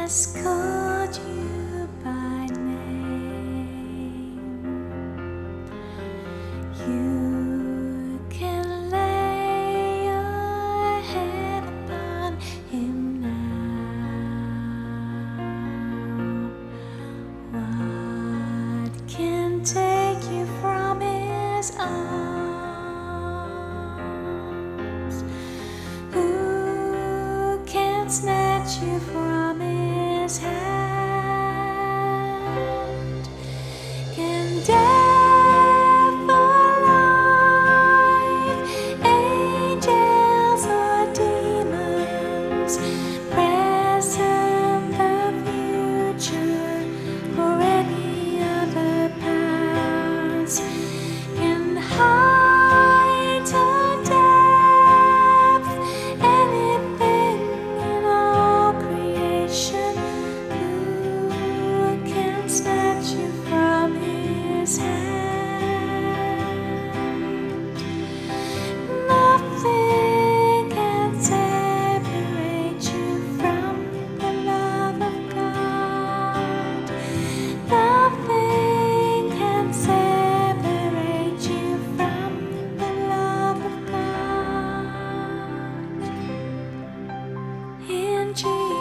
has called you by name. You can lay your head upon him now. What can take you from his arms? Who can snatch you from his hand? Can death or life, angels or demons, present, the future, or any other past, can height or depth, anything in all creation, who can snatch you from his hand? Nothing can separate you from the love of God. Nothing can separate you from the love of God. In Jesus.